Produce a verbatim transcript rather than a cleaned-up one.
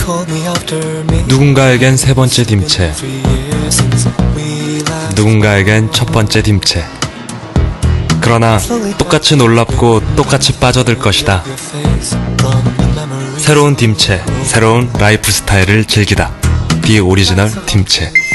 누군가에겐 세 번째 딤체, 누군가에겐 첫 번째 딤체. 그러나 똑같이 놀랍고 똑같이 빠져들 것이다. 새로운 딤체, 새로운 라이프 스타일을 즐기다. 디 오리지널 딤체.